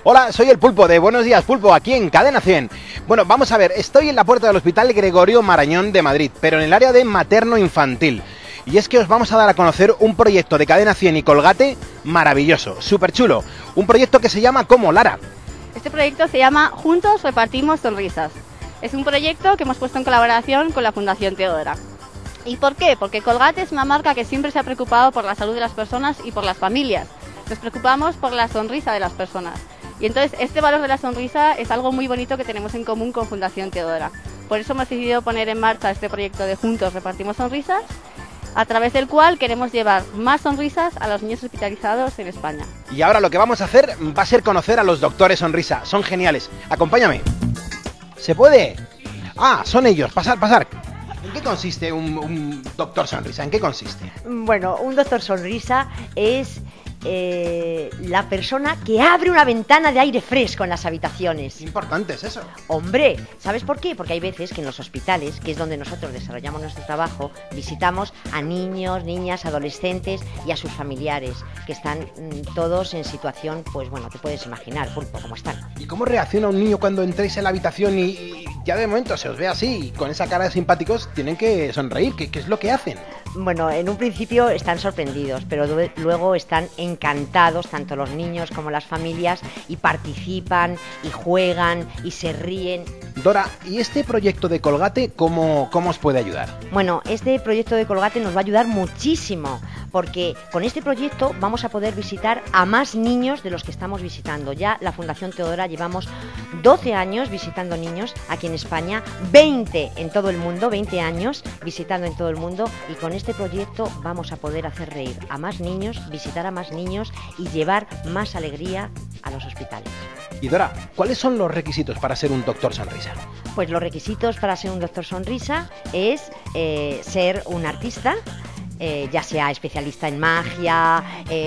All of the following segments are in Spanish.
Hola, soy el Pulpo de Buenos Días Pulpo, aquí en Cadena 100. Bueno, vamos a ver, estoy en la puerta del Hospital Gregorio Marañón de Madrid, pero en el área de materno-infantil. Y es que os vamos a dar a conocer un proyecto de Cadena 100 y Colgate maravilloso, súper chulo. Un proyecto que se llama ¿cómo, Lara? Este proyecto se llama Juntos Repartimos Sonrisas. Es un proyecto que hemos puesto en colaboración con la Fundación Teodora. ¿Y por qué? Porque Colgate es una marca que siempre se ha preocupado por la salud de las personas y por las familias. Nos preocupamos por la sonrisa de las personas. Y entonces este valor de la sonrisa es algo muy bonito que tenemos en común con Fundación Teodora. Por eso hemos decidido poner en marcha este proyecto de Juntos Repartimos Sonrisas, a través del cual queremos llevar más sonrisas a los niños hospitalizados en España. Y ahora lo que vamos a hacer va a ser conocer a los doctores sonrisa. Son geniales. Acompáñame. ¿Se puede? Ah, son ellos. Pasar, pasar. ¿En qué consiste un doctor sonrisa? ¿En qué consiste? Bueno, un doctor sonrisa es la persona que abre una ventana de aire fresco en las habitaciones. Importante es eso. Hombre, ¿sabes por qué? Porque hay veces que en los hospitales, que es donde nosotros desarrollamos nuestro trabajo, visitamos a niños, niñas, adolescentes y a sus familiares, que están todos en situación, pues bueno, te puedes imaginar, Pulpo, cómo están. ¿Y cómo reacciona un niño cuando entréis en la habitación y ya de momento se os ve así, con esa cara de simpáticos, tienen que sonreír? ¿Qué es lo que hacen? Bueno, en un principio están sorprendidos, pero luego están encantados, tanto los niños como las familias, y participan, y juegan, y se ríen. Dora, ¿y este proyecto de Colgate cómo os puede ayudar? Bueno, este proyecto de Colgate nos va a ayudar muchísimo, porque con este proyecto vamos a poder visitar a más niños de los que estamos visitando. Ya la Fundación Teodora llevamos 12 años visitando niños aquí en España, 20 en todo el mundo, 20 años visitando en todo el mundo, y con este proyecto vamos a poder hacer reír a más niños, visitar a más niños y llevar más alegría a los hospitales. Y Dora, ¿cuáles son los requisitos para ser un doctor sonrisa? Pues los requisitos para ser un doctor sonrisa es ser un artista, ya sea especialista en magia,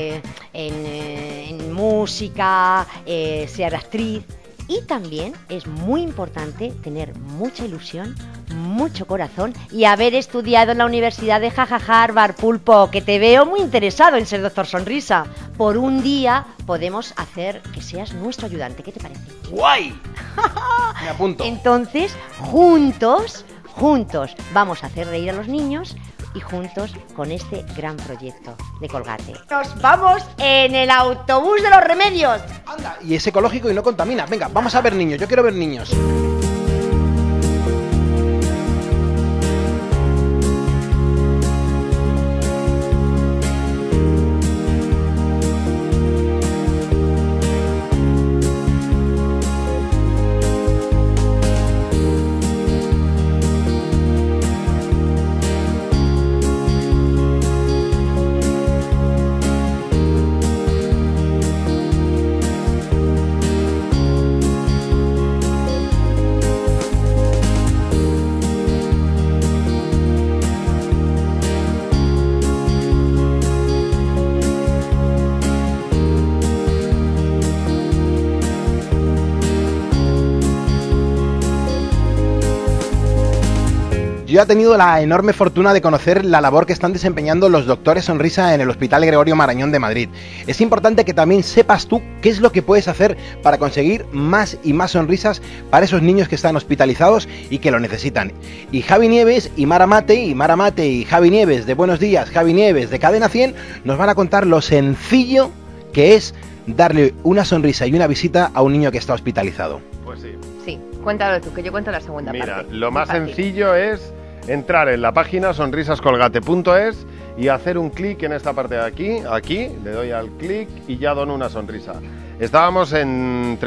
en música, ser actriz. Y también es muy importante tener mucha ilusión, mucho corazón y haber estudiado en la Universidad de Harvard, Pulpo, que te veo muy interesado en ser doctor sonrisa. Por un día podemos hacer que seas nuestro ayudante. ¿Qué te parece? ¡Guay! Me apunto. Entonces, juntos vamos a hacer reír a los niños y juntos con este gran proyecto de Colgate. ¡Nos vamos en el autobús de los remedios! Anda, y es ecológico y no contamina. Venga, vamos a ver niños, yo quiero ver niños. Yo he tenido la enorme fortuna de conocer la labor que están desempeñando los doctores sonrisa en el Hospital Gregorio Marañón de Madrid. Es importante que también sepas tú qué es lo que puedes hacer para conseguir más y más sonrisas para esos niños que están hospitalizados y que lo necesitan. Y Javi Nieves y Mara Mate y Javi Nieves de Buenos Días, Javi Nieves de Cadena 100 nos van a contar lo sencillo que es darle una sonrisa y una visita a un niño que está hospitalizado. Pues sí. Sí, cuéntalo tú, que yo cuento la segunda parte. Mira, lo más Fácil. sencillo es entrar en la página sonrisascolgate.es y hacer un clic en esta parte de aquí, le doy al clic y ya dono una sonrisa. Estábamos en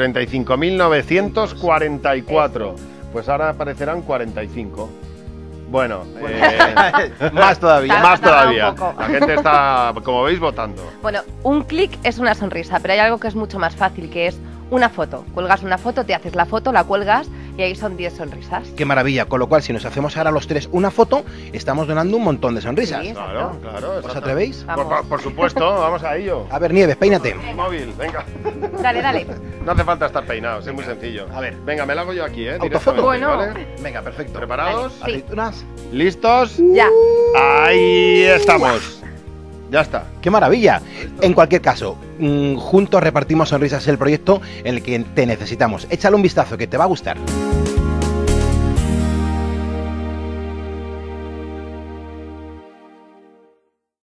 35.944, pues ahora aparecerán 45. Bueno, Más todavía. más Tarda todavía. un poco. La gente está, como veis, votando. Bueno, un clic es una sonrisa, pero hay algo que es mucho más fácil, que es una foto. Cuelgas una foto, te haces la foto, la cuelgas y ahí son 10 sonrisas. Qué maravilla, con lo cual si nos hacemos ahora los tres una foto, estamos donando un montón de sonrisas. Sí. Claro, claro. ¿Os atrevéis? Por supuesto, vamos a ello. A ver, Nieves, peínate. Móvil, venga. Dale. No hace falta estar peinados, es muy sencillo. A ver. Venga, me lo hago yo aquí, Autofoto. directamente, Bueno. ¿vale? Venga, perfecto. ¿Preparados? Sí. Aceitunas. ¿Listos? Ya. Ahí estamos. Ya está. ¡Qué maravilla! En cualquier caso, juntos repartimos sonrisas, el proyecto en el que te necesitamos. Échale un vistazo, que te va a gustar.